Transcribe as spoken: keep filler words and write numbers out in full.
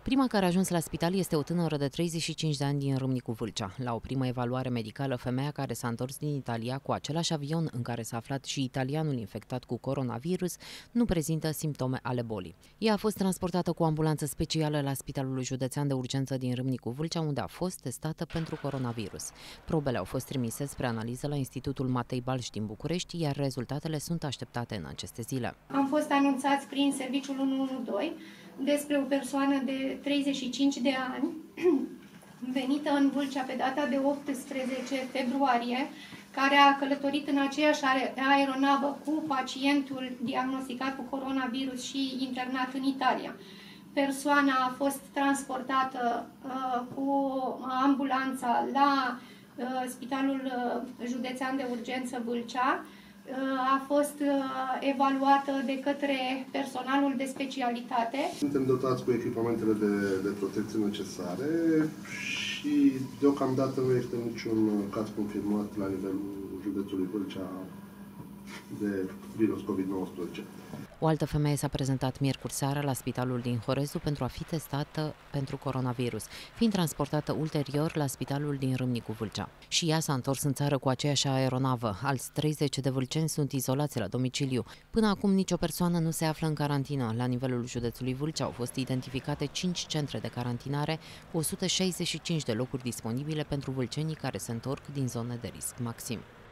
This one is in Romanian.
Prima care a ajuns la spital este o tânără de treizeci și cinci de ani din Râmnicu Vâlcea. La o primă evaluare medicală, femeia care s-a întors din Italia cu același avion în care s-a aflat și italianul infectat cu coronavirus nu prezintă simptome ale bolii. Ea a fost transportată cu o ambulanță specială la Spitalul Județean de Urgență din Râmnicu Vâlcea, unde a fost testată pentru coronavirus. Probele au fost trimise spre analiză la Institutul Matei Balș din București, iar rezultatele sunt așteptate în aceste zile. Am fost anunțați prin serviciul unu unu doi despre o persoană de treizeci și cinci de ani, venită în Vâlcea pe data de optsprezece februarie, care a călătorit în aceeași aeronavă cu pacientul diagnosticat cu coronavirus și internat în Italia. Persoana a fost transportată uh, cu ambulanța la uh, Spitalul Județean de Urgență Vâlcea. A fost evaluată de către personalul de specialitate. Suntem dotați cu echipamentele de, de protecție necesare și deocamdată nu este niciun caz confirmat la nivelul județului Vâlcea de virus COVID nouăsprezece. O altă femeie s-a prezentat miercuri seara la spitalul din Horezu pentru a fi testată pentru coronavirus, fiind transportată ulterior la spitalul din Râmnicu Vâlcea. Și ea s-a întors în țară cu aceeași aeronavă. Alți treizeci de vâlceni sunt izolați la domiciliu. Până acum nicio persoană nu se află în carantină. La nivelul județului Vâlcea au fost identificate cinci centre de carantinare cu o sută șaizeci și cinci de locuri disponibile pentru vâlcenii care se întorc din zone de risc maxim.